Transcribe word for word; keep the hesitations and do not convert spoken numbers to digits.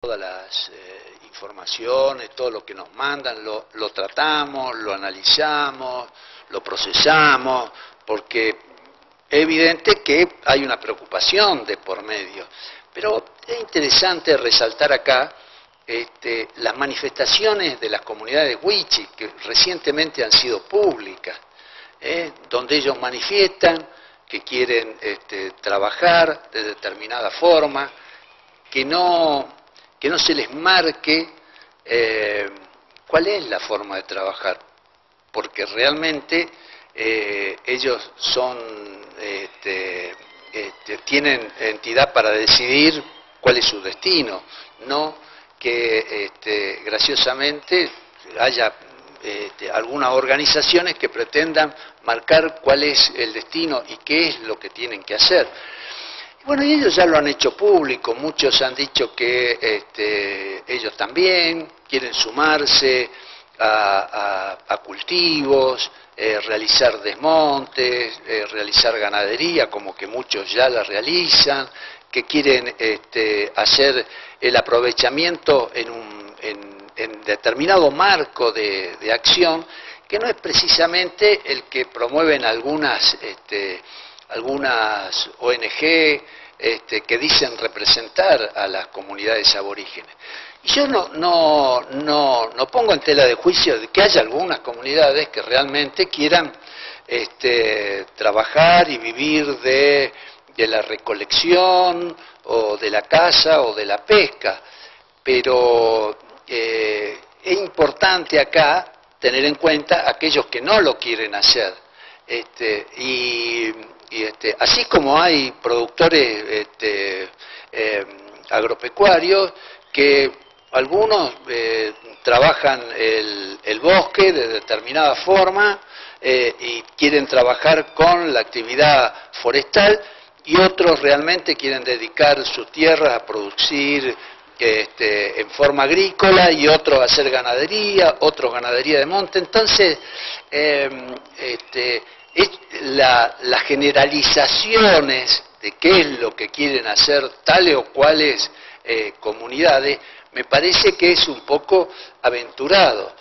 todas las eh, informaciones, todo lo que nos mandan, lo, lo tratamos, lo analizamos, lo procesamos, porque es evidente que hay una preocupación de por medio. Pero es interesante resaltar acá este, las manifestaciones de las comunidades wichí, que recientemente han sido públicas, ¿eh? donde ellos manifiestan que quieren este, trabajar de determinada forma, que no, que no se les marque eh, cuál es la forma de trabajar, porque realmente eh, ellos son, este, este, tienen entidad para decidir cuál es su destino, no que este, graciosamente haya este, algunas organizaciones que pretendan marcar cuál es el destino y qué es lo que tienen que hacer. Bueno, y ellos ya lo han hecho público, muchos han dicho que este, ellos también quieren sumarse a, a, a cultivos, eh, realizar desmontes, eh, realizar ganadería, como que muchos ya la realizan, que quieren este, hacer el aprovechamiento en, un, en, en determinado marco de, de acción, que no es precisamente el que promueven algunas... Este, algunas O N Ge este, que dicen representar a las comunidades aborígenes. Y yo no, no, no, no pongo en tela de juicio de que haya algunas comunidades que realmente quieran este, trabajar y vivir de, de la recolección o de la caza o de la pesca, pero eh, es importante acá tener en cuenta aquellos que no lo quieren hacer. Este, y Y este, así como hay productores este, eh, agropecuarios que algunos eh, trabajan el, el bosque de determinada forma eh, y quieren trabajar con la actividad forestal, y otros realmente quieren dedicar sus tierras a producir este, en forma agrícola, y otros a hacer ganadería, otros ganadería de monte. Entonces, eh, este, La, las generalizaciones de qué es lo que quieren hacer tales o cuales eh, comunidades, me parece que es un poco aventurado.